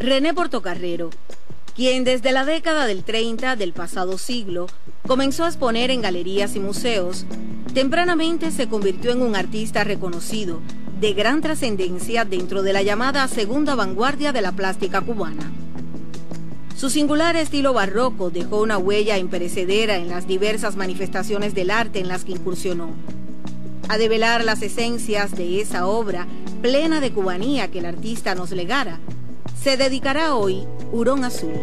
René Portocarrero, quien desde la década del 30 del pasado siglo comenzó a exponer en galerías y museos, tempranamente se convirtió en un artista reconocido, de gran trascendencia dentro de la llamada segunda vanguardia de la plástica cubana. Su singular estilo barroco dejó una huella imperecedera en las diversas manifestaciones del arte en las que incursionó. A develar las esencias de esa obra plena de cubanía que el artista nos legara, se dedicará hoy Hurón Azul.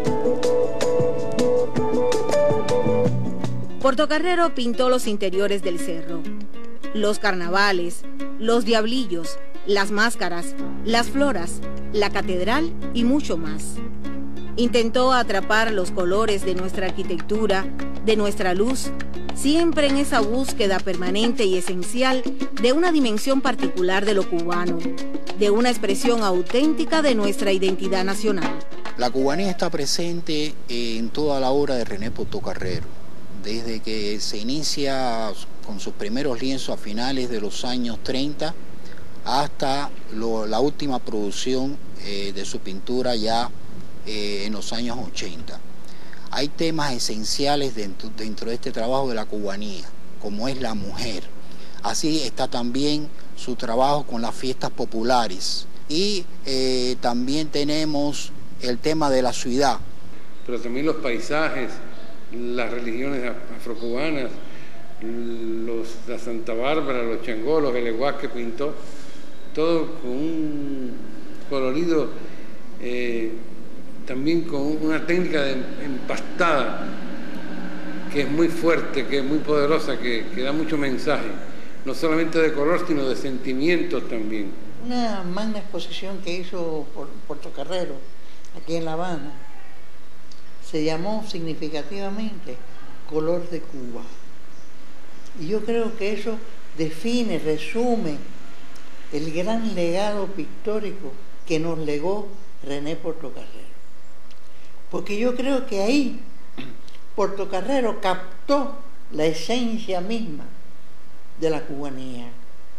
Portocarrero pintó los interiores del cerro, los carnavales, los diablillos, las máscaras, las floras, la catedral y mucho más. Intentó atrapar los colores de nuestra arquitectura, de nuestra luz, siempre en esa búsqueda permanente y esencial de una dimensión particular de lo cubano, de una expresión auténtica de nuestra identidad nacional. La cubanía está presente en toda la obra de René Portocarrero, desde que se inicia con sus primeros lienzos a finales de los años 30 hasta la última producción de su pintura ya en los años 80. Hay temas esenciales dentro de este trabajo de la cubanía, como es la mujer. Así está también su trabajo con las fiestas populares. Y también tenemos el tema de la ciudad. Pero también los paisajes, las religiones afrocubanas, la Santa Bárbara, los changolos, el eguás que pintó, todo con un colorido, también con una técnica de empastada que es muy fuerte, que es muy poderosa, que da mucho mensaje, no solamente de color, sino de sentimientos también. Una magna exposición que hizo Portocarrero aquí en La Habana se llamó significativamente Color de Cuba. Y yo creo que eso define, resume el gran legado pictórico que nos legó René Portocarrero. Porque yo creo que ahí Portocarrero captó la esencia misma de la cubanía,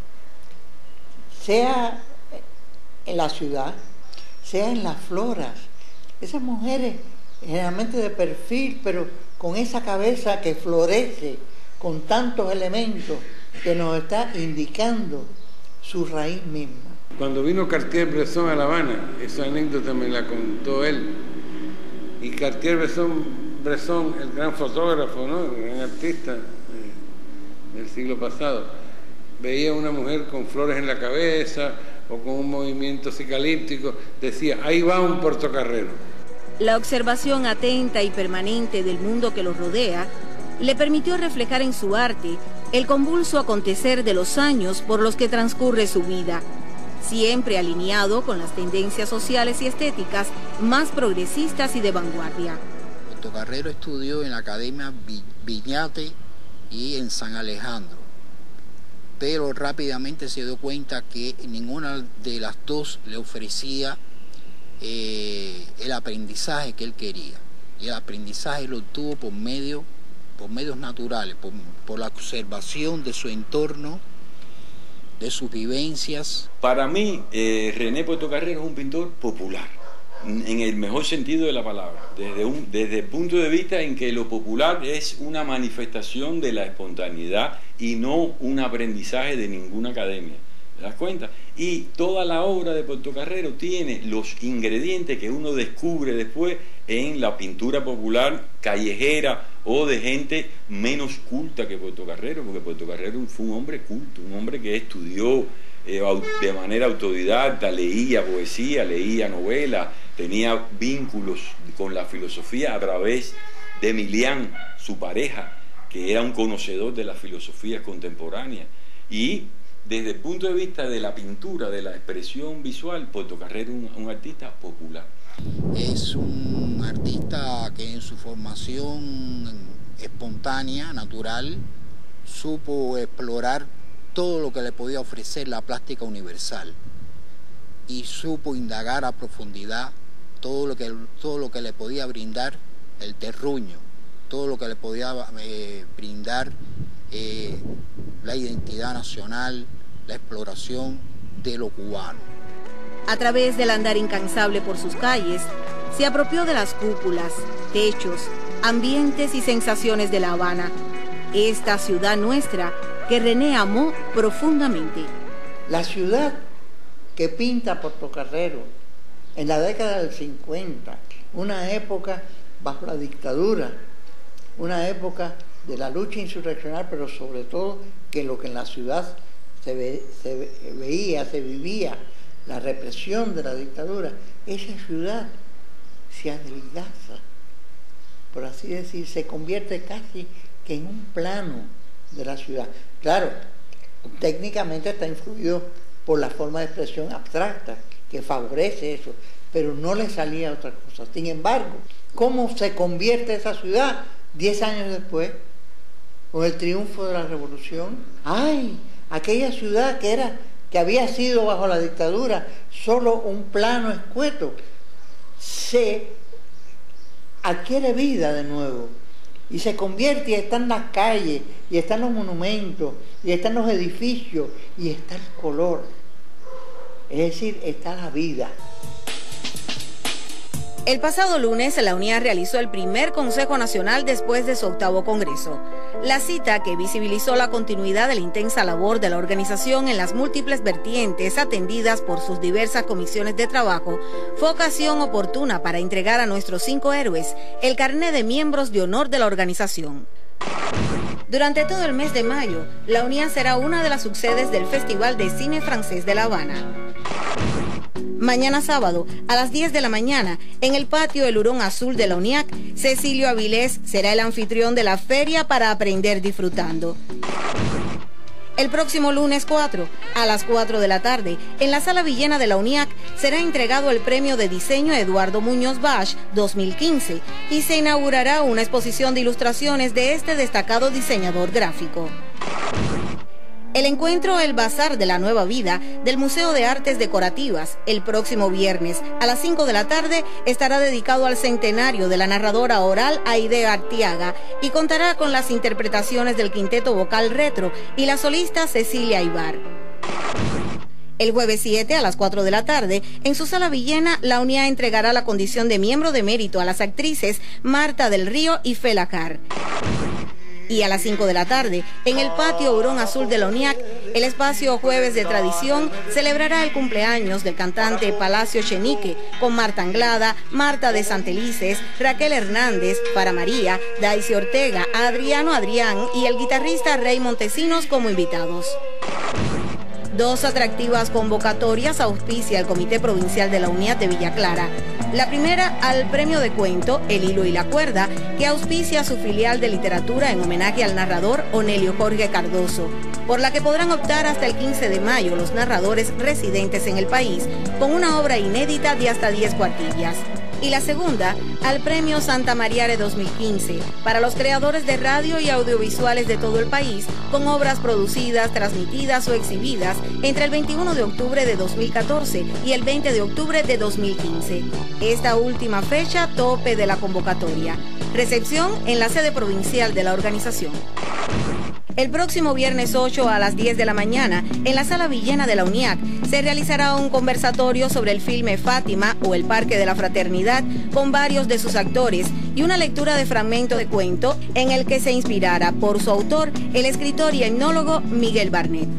sea en la ciudad, sea en las floras. Esas mujeres generalmente de perfil, pero con esa cabeza que florece con tantos elementos que nos está indicando su raíz misma. Cuando vino Cartier-Bresson a La Habana, esa anécdota me la contó él, y Cartier-Bresson, el gran fotógrafo, ¿no?, el gran artista del siglo pasado, veía a una mujer con flores en la cabeza o con un movimiento psicalíptico, decía, ahí va un Portocarrero. La observación atenta y permanente del mundo que lo rodea le permitió reflejar en su arte el convulso acontecer de los años por los que transcurre su vida, siempre alineado con las tendencias sociales y estéticas más progresistas y de vanguardia. Portocarrero estudió en la Academia Viñate y en San Alejandro, pero rápidamente se dio cuenta que ninguna de las dos le ofrecía el aprendizaje que él quería, y el aprendizaje lo obtuvo por medios naturales, por la observación de su entorno, de sus vivencias. Para mí, René Portocarrero es un pintor popular, en el mejor sentido de la palabra, desde el punto de vista en que lo popular es una manifestación de la espontaneidad y no un aprendizaje de ninguna academia. ¿Te das cuenta? Y toda la obra de Portocarrero tiene los ingredientes que uno descubre después en la pintura popular callejera o de gente menos culta que Portocarrero, porque Portocarrero fue un hombre culto, un hombre que estudió de manera autodidacta, leía poesía, leía novelas, tenía vínculos con la filosofía a través de Emilián, su pareja, que era un conocedor de las filosofías contemporáneas. Y desde el punto de vista de la pintura, de la expresión visual, Portocarrero es un artista popular. Es un artista que en su formación espontánea, natural, supo explorar todo lo que le podía ofrecer la plástica universal y supo indagar a profundidad todo lo que le podía brindar el terruño, todo lo que le podía brindar la identidad nacional, la exploración de lo cubano. A través del andar incansable por sus calles, se apropió de las cúpulas, techos, ambientes y sensaciones de La Habana, esta ciudad nuestra que René amó profundamente. La ciudad que pinta Portocarrero en la década del 50, una época bajo la dictadura, una época de la lucha insurreccional, pero sobre todo que lo que en la ciudad se veía, se vivía, la represión de la dictadura, esa ciudad se adelgaza, por así decir, se convierte casi que en un plano de la ciudad. Claro, técnicamente está influido por la forma de expresión abstracta que favorece eso, pero no le salía otra cosa. Sin embargo, ¿cómo se convierte esa ciudad 10 años después, con el triunfo de la revolución? ¡Ay! Aquella ciudad que había sido bajo la dictadura solo un plano escueto, se adquiere vida de nuevo y se convierte y está en las calles, y están los monumentos, y están los edificios, y está el color. Es decir, está la vida. El pasado lunes, la UNIA realizó el primer Consejo Nacional después de su 8º Congreso. La cita, que visibilizó la continuidad de la intensa labor de la organización en las múltiples vertientes atendidas por sus diversas comisiones de trabajo, fue ocasión oportuna para entregar a nuestros 5 héroes el carné de miembros de honor de la organización. Durante todo el mes de mayo, la UNIA será una de las subsedes del Festival de Cine Francés de La Habana. Mañana sábado, a las 10 de la mañana, en el patio El Hurón Azul de la UNIAC, Cecilio Avilés será el anfitrión de la feria para aprender disfrutando. El próximo lunes 4, a las 4 de la tarde, en la Sala Villena de la UNIAC, será entregado el Premio de Diseño Eduardo Muñoz Basch 2015 y se inaugurará una exposición de ilustraciones de este destacado diseñador gráfico. El encuentro El Bazar de la Nueva Vida del Museo de Artes Decorativas, el próximo viernes a las 5 de la tarde, estará dedicado al centenario de la narradora oral Aide Artiaga y contará con las interpretaciones del quinteto vocal Retro y la solista Cecilia Ibar. El jueves 7 a las 4 de la tarde, en su Sala Villena, la UNIA entregará la condición de miembro de mérito a las actrices Marta del Río y Fela Carr. Y a las 5 de la tarde, en el patio Hurón Azul de la UNIAC, el espacio Jueves de Tradición celebrará el cumpleaños del cantante Palacio Chenique, con Marta Anglada, Marta de Santelices, Raquel Hernández, Para María, Daisy Ortega, Adriano Adrián y el guitarrista Rey Montesinos como invitados. 2 atractivas convocatorias auspicia el Comité Provincial de la UNIAC de Villa Clara. La primera al premio de cuento El Hilo y la Cuerda, que auspicia su filial de literatura en homenaje al narrador Onelio Jorge Cardoso, por la que podrán optar hasta el 15 de mayo los narradores residentes en el país con una obra inédita de hasta 10 cuartillas. Y la segunda al Premio Santa Mariare 2015 para los creadores de radio y audiovisuales de todo el país con obras producidas, transmitidas o exhibidas entre el 21 de octubre de 2014 y el 20 de octubre de 2015. Esta última fecha tope de la convocatoria. Recepción en la sede provincial de la organización. El próximo viernes 8 a las 10 de la mañana, en la Sala Villena de la UNIAC, se realizará un conversatorio sobre el filme Fátima o El Parque de la Fraternidad con varios de sus actores y una lectura de fragmento de cuento en el que se inspirara por su autor, el escritor y etnólogo Miguel Barnett.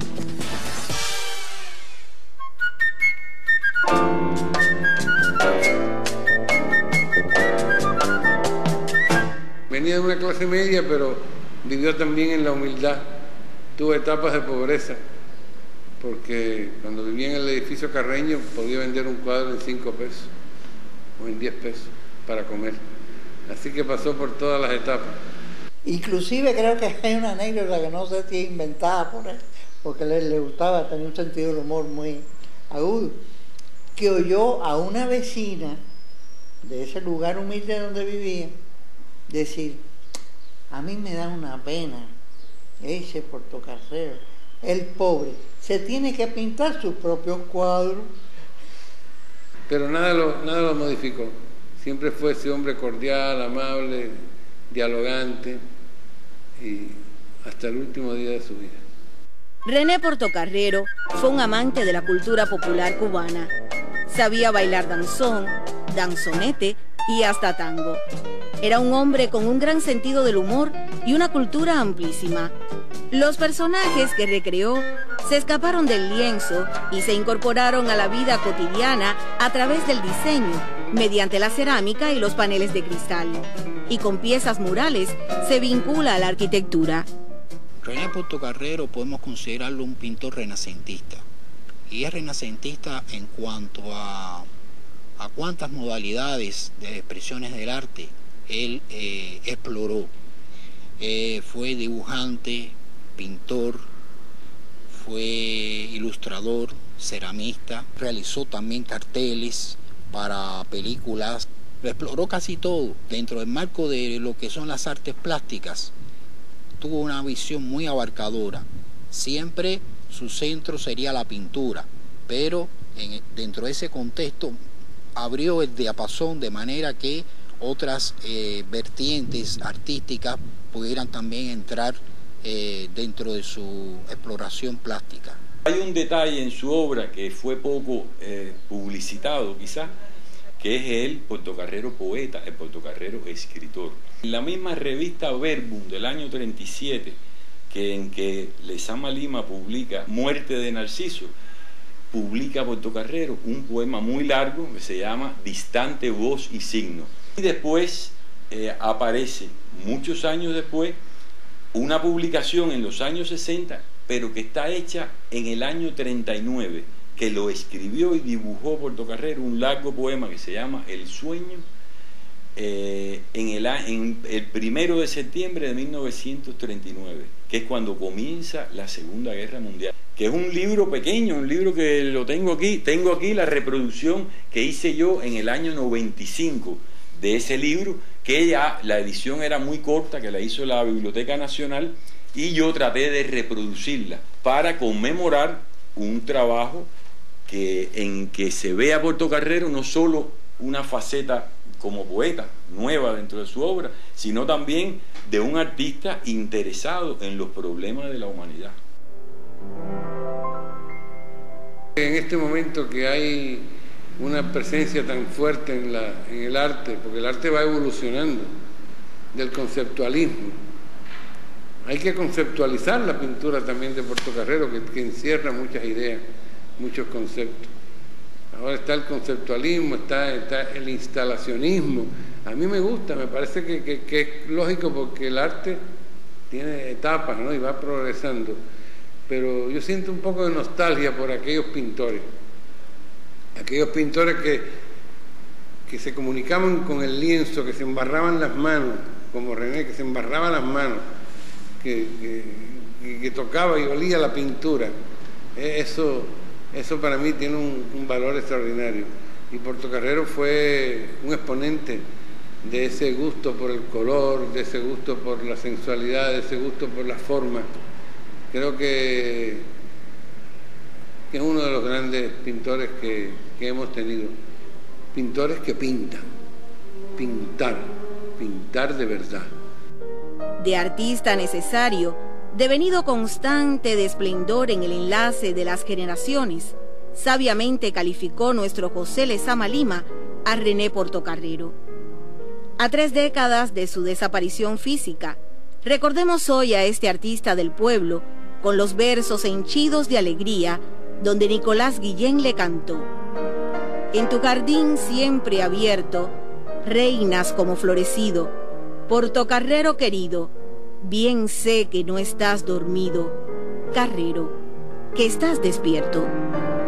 Venía de una clase media, pero vivió también en la humildad. Tuvo etapas de pobreza, porque cuando vivía en el edificio Carreño podía vender un cuadro en 5 pesos o en 10 pesos para comer. Así que pasó por todas las etapas. Inclusive creo que hay una anécdota que no sé si es inventada por él, porque le gustaba, tenía un sentido del humor muy agudo, que oyó a una vecina de ese lugar humilde donde vivía decir: a mí me da una pena ese Portocarrero, el pobre, se tiene que pintar sus propios cuadros. Pero nada lo modificó. Siempre fue ese hombre cordial, amable, dialogante, y hasta el último día de su vida. René Portocarrero fue un amante de la cultura popular cubana. Sabía bailar danzón, danzonete y hasta tango. Era un hombre con un gran sentido del humor y una cultura amplísima. Los personajes que recreó se escaparon del lienzo y se incorporaron a la vida cotidiana a través del diseño, mediante la cerámica y los paneles de cristal. Y con piezas murales se vincula a la arquitectura. René Portocarrero podemos considerarlo un pintor renacentista. Y es renacentista en cuanto a cuántas modalidades de expresiones del arte él exploró. Fue dibujante, pintor, fue ilustrador, ceramista, realizó también carteles para películas, exploró casi todo. Dentro del marco de lo que son las artes plásticas, tuvo una visión muy abarcadora. Siempre su centro sería la pintura, pero dentro de ese contexto abrió el diapasón de manera que otras vertientes artísticas pudieran también entrar dentro de su exploración plástica. Hay un detalle en su obra que fue poco publicitado quizás, que es el Portocarrero poeta, el Portocarrero escritor. En la misma revista Verbum del año 37, en que Lezama Lima publica Muerte de Narciso, publica Portocarrero un poema muy largo que se llama Distante Voz y Signo. Y después aparece, muchos años después, una publicación en los años 60, pero que está hecha en el año 39, que lo escribió y dibujó Portocarrero, un largo poema que se llama El Sueño, en el 1 de septiembre de 1939, que es cuando comienza la Segunda Guerra Mundial, que es un libro pequeño, un libro que lo tengo aquí la reproducción que hice yo en el año 95 de ese libro, que ya la edición era muy corta, que la hizo la Biblioteca Nacional, y yo traté de reproducirla para conmemorar un trabajo en que se ve a Portocarrero no solo una faceta como poeta nueva dentro de su obra, sino también de un artista interesado en los problemas de la humanidad. En este momento que hay una presencia tan fuerte en el arte, porque el arte va evolucionando, del conceptualismo, hay que conceptualizar la pintura también de Portocarrero, que encierra muchas ideas, muchos conceptos. Ahora está el conceptualismo, está el instalacionismo. A mí me gusta, me parece que es lógico, porque el arte tiene etapas, ¿no? Y va progresando. Pero yo siento un poco de nostalgia por aquellos pintores que se comunicaban con el lienzo, que se embarraban las manos, como René, que se embarraba las manos, que tocaba y olía la pintura. Eso para mí tiene un valor extraordinario. Y Portocarrero fue un exponente de ese gusto por el color, de ese gusto por la sensualidad, de ese gusto por la forma. Creo que es uno de los grandes pintores que hemos tenido. Pintores que pintan, pintar de verdad. De artista necesario, devenido constante de esplendor en el enlace de las generaciones, sabiamente calificó nuestro José Lezama Lima a René Portocarrero. A 3 décadas de su desaparición física, recordemos hoy a este artista del pueblo con los versos henchidos de alegría donde Nicolás Guillén le cantó: en tu jardín siempre abierto, reinas como florecido, Portocarrero querido, bien sé que no estás dormido, Carrero, que estás despierto.